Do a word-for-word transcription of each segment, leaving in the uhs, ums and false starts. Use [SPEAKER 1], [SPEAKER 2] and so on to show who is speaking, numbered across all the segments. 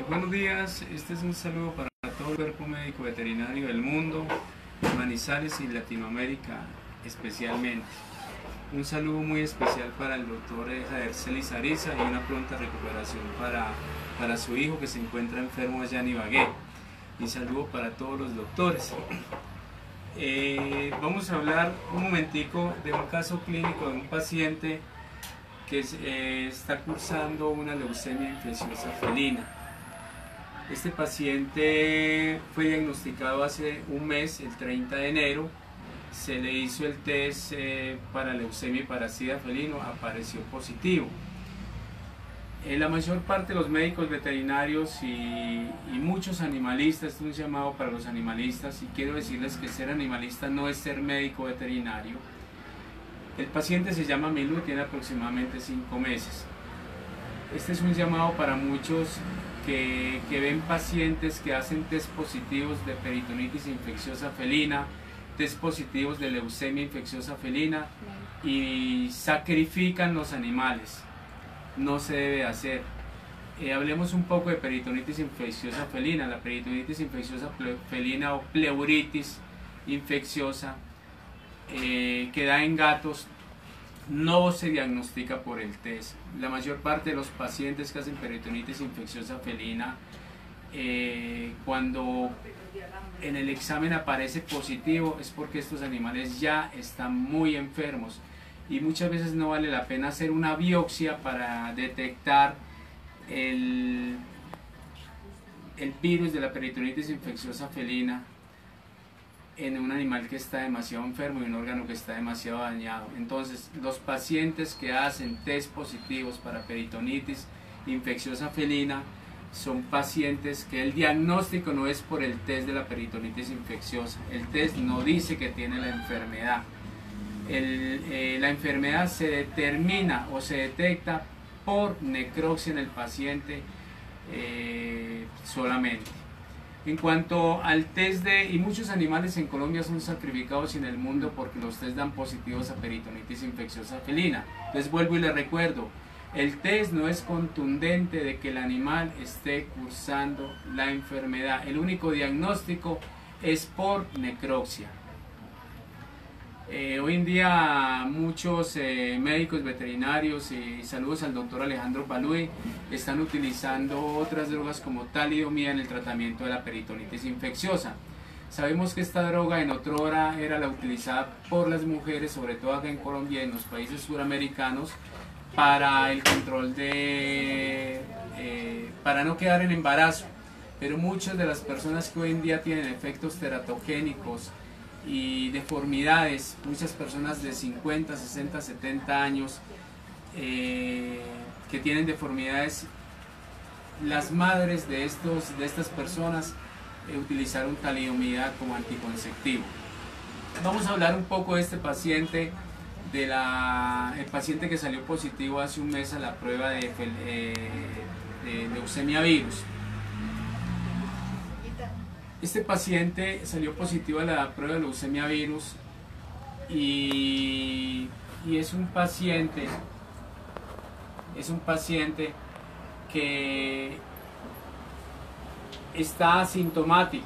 [SPEAKER 1] Eh, buenos días, este es un saludo para todo el cuerpo médico veterinario del mundo, Manizales y Latinoamérica especialmente. Un saludo muy especial para el doctor Jader Celis Ariza y una pronta recuperación para, para su hijo que se encuentra enfermo allá en Ibagué. Y saludo para todos los doctores. Eh, vamos a hablar un momentico de un caso clínico de un paciente que eh, está cursando una leucemia infecciosa felina. Este paciente fue diagnosticado hace un mes, el treinta de enero, se le hizo el test eh, para leucemia y para sida felino, apareció positivo. Eh, la mayor parte de los médicos veterinarios y, y muchos animalistas, esto es un llamado para los animalistas, y quiero decirles que ser animalista no es ser médico veterinario. El paciente se llama Milú y tiene aproximadamente cinco meses. Este es un llamado para muchos que, que ven pacientes que hacen test positivos de peritonitis infecciosa felina, test positivos de leucemia infecciosa felina y sacrifican los animales. No se debe hacer. Eh, hablemos un poco de peritonitis infecciosa felina. La peritonitis infecciosa felina o pleuritis infecciosa eh, que da en gatos no se diagnostica por el test. La mayor parte de los pacientes que hacen peritonitis infecciosa felina, eh, cuando en el examen aparece positivo, es porque estos animales ya están muy enfermos y muchas veces no vale la pena hacer una biopsia para detectar el, el virus de la peritonitis infecciosa felina en un animal que está demasiado enfermo y un órgano que está demasiado dañado. Entonces, los pacientes que hacen test positivos para peritonitis infecciosa felina son pacientes que el diagnóstico no es por el test de la peritonitis infecciosa. El test no dice que tiene la enfermedad. El, eh, la enfermedad se determina o se detecta por necropsia en el paciente eh, solamente. En cuanto al test de, y muchos animales en Colombia son sacrificados y en el mundo porque los test dan positivos a peritonitis infecciosa felina. Les vuelvo y les recuerdo, el test no es contundente de que el animal esté cursando la enfermedad. El único diagnóstico es por necropsia. Eh, hoy en día muchos eh, médicos veterinarios, y eh, saludos al doctor Alejandro Palui, están utilizando otras drogas como talidomida en el tratamiento de la peritonitis infecciosa. Sabemos que esta droga en otrora era la utilizada por las mujeres, sobre todo acá en Colombia y en los países suramericanos, para el control de, eh, para no quedar en embarazo. Pero muchas de las personas que hoy en día tienen efectos teratogénicos y deformidades, muchas personas de cincuenta, sesenta, setenta años eh, que tienen deformidades, las madres de, estos, de estas personas eh, utilizaron talidomida como anticonceptivo. Vamos a hablar un poco de este paciente, de la, el paciente que salió positivo hace un mes a la prueba de, eh, de leucemia virus. Este paciente salió positivo a la prueba de leucemia virus y, y es un paciente, es un paciente que está asintomático.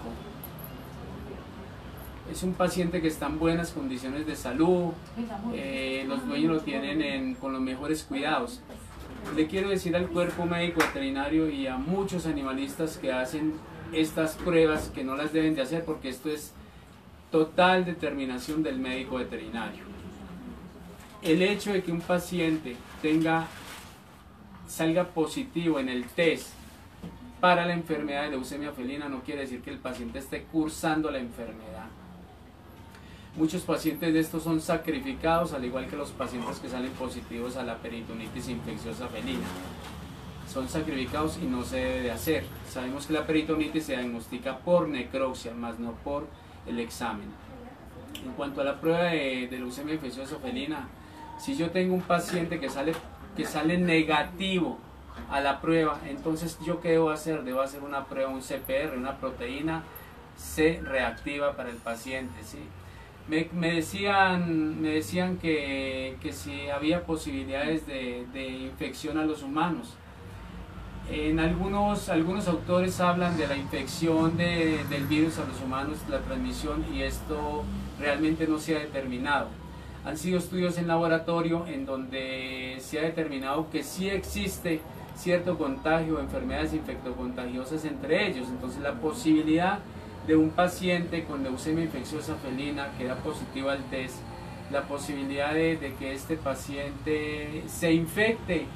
[SPEAKER 1] Es un paciente que está en buenas condiciones de salud, eh, los dueños lo tienen en, con los mejores cuidados. Le quiero decir al cuerpo médico veterinario y a muchos animalistas que hacen estas pruebas que no las deben de hacer, porque esto es total determinación del médico veterinario. El hecho de que un paciente tenga, salga positivo en el test para la enfermedad de leucemia felina no quiere decir que el paciente esté cursando la enfermedad. Muchos pacientes de estos son sacrificados, al igual que los pacientes que salen positivos a la peritonitis infecciosa felina. Son sacrificados y no se debe de hacer. Sabemos que la peritonitis se diagnostica por necropsia, más no por el examen. En cuanto a la prueba de, de leucemia infecciosa felina, si yo tengo un paciente que sale, que sale negativo a la prueba, entonces yo qué debo hacer, debo hacer una prueba, un C P R, una proteína C reactiva para el paciente, ¿sí? Me, me decían, me decían que, que si había posibilidades de, de infección a los humanos.
[SPEAKER 2] En algunos, algunos autores hablan de la infección de, del virus a los humanos, la transmisión, y esto realmente no se ha determinado. Han sido estudios en laboratorio en donde se ha determinado que sí existe cierto contagio, enfermedades infectocontagiosas entre ellos. Entonces la posibilidad de un paciente con leucemia infecciosa felina que da positivo al test, la posibilidad de, de que este paciente se infecte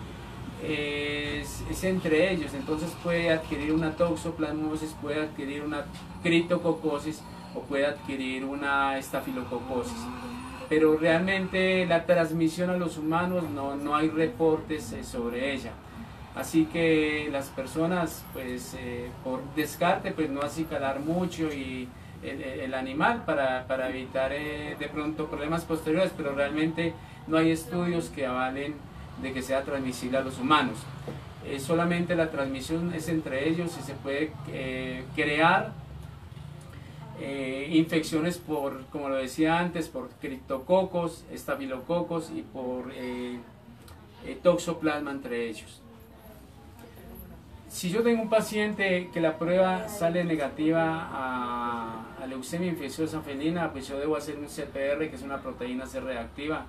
[SPEAKER 2] es, es entre ellos. Entonces puede adquirir una toxoplasmosis, puede adquirir una criptococosis o puede adquirir una estafilococosis. Pero realmente la transmisión a los humanos no, no hay reportes eh, sobre ella. Así que las personas, pues eh, por descarte, pues no acicalar mucho y el, el animal para, para evitar eh, de pronto problemas posteriores, pero realmente no hay estudios que avalen de que sea transmisible a los humanos. Eh, solamente la transmisión es entre ellos y se puede eh, crear Eh, infecciones por, como lo decía antes, por criptococos, estafilococos y por eh, eh, toxoplasma entre ellos. Si yo tengo un paciente que la prueba sale negativa a, a leucemia infecciosa felina, pues yo debo hacer un C P R, que es una proteína C reactiva,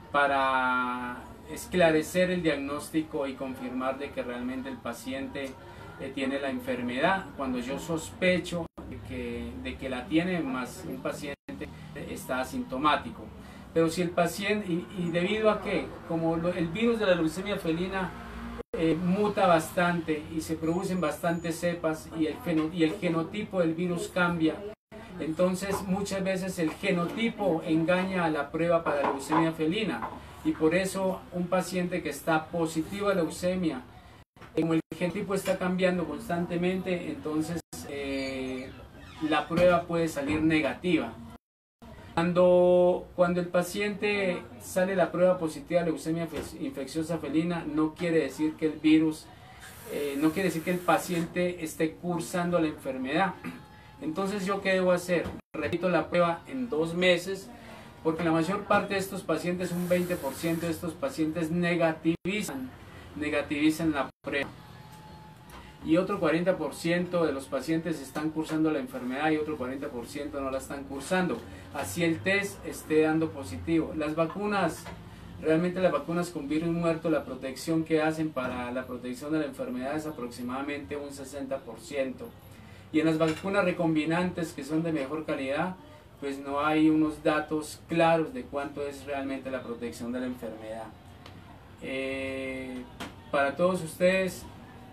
[SPEAKER 2] para esclarecer el diagnóstico y confirmar de que realmente el paciente eh, tiene la enfermedad. Cuando yo sospecho de que, de que la tiene, más un paciente está asintomático. Pero si el paciente, y, y debido a que como lo, el virus de la leucemia felina eh, muta bastante y se producen bastantes cepas y el, feno, y el genotipo del virus cambia, entonces muchas veces el genotipo engaña a la prueba para la leucemia felina, y por eso un paciente que está positivo a leucemia, como el genotipo está cambiando constantemente, entonces eh, la prueba puede salir negativa. Cuando, cuando el paciente sale la prueba positiva de leucemia infecciosa felina, no quiere decir que el virus, eh, no quiere decir que el paciente esté cursando la enfermedad. Entonces, ¿yo qué debo hacer? Repito la prueba en dos meses, porque la mayor parte de estos pacientes, un veinte por ciento de estos pacientes negativizan, negativizan la prueba. Y otro cuarenta por ciento de los pacientes están cursando la enfermedad y otro cuarenta por ciento no la están cursando. Así el test esté dando positivo. Las vacunas, realmente las vacunas con virus muerto, la protección que hacen para la protección de la enfermedad es aproximadamente un sesenta por ciento. Y en las vacunas recombinantes, que son de mejor calidad, pues no hay unos datos claros de cuánto es realmente la protección de la enfermedad. Eh, para todos ustedes,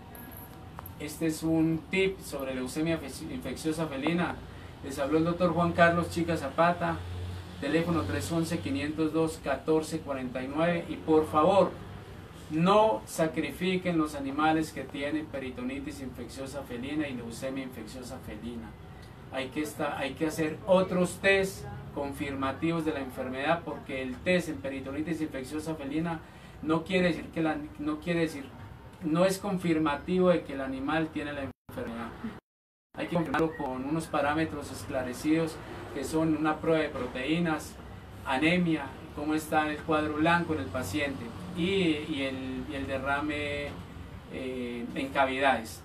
[SPEAKER 2] este es un tip sobre leucemia infecciosa felina. Les habló el doctor Juan Carlos Chica Zapata, teléfono tres once, quinientos dos, catorce cuarenta y nueve, y por favor, no sacrifiquen los animales que tienen peritonitis infecciosa felina y leucemia infecciosa felina. Hay que, estar, hay que hacer otros test confirmativos de la enfermedad, porque el test en peritonitis infecciosa felina no quiere decir que la, no quiere decir no es confirmativo de que el animal tiene la enfermedad. Hay que confirmarlo con unos parámetros esclarecidos, que son una prueba de proteínas, anemia, cómo está el cuadro blanco en el paciente y, y, el, y el derrame eh, en cavidades.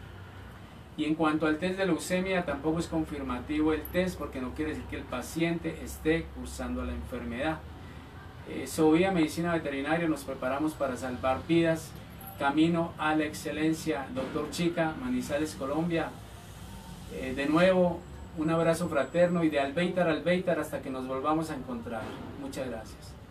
[SPEAKER 2] Y en cuanto al test de leucemia, tampoco es confirmativo el test, porque no quiere decir que el paciente esté cursando la enfermedad. Eh, Sovía Medicina Veterinaria, nos preparamos para salvar vidas. Camino a la excelencia, doctor Chica, Manizales, Colombia. Eh, de nuevo, un abrazo fraterno y de Albeitar a Albeitar hasta que nos volvamos a encontrar. Muchas gracias.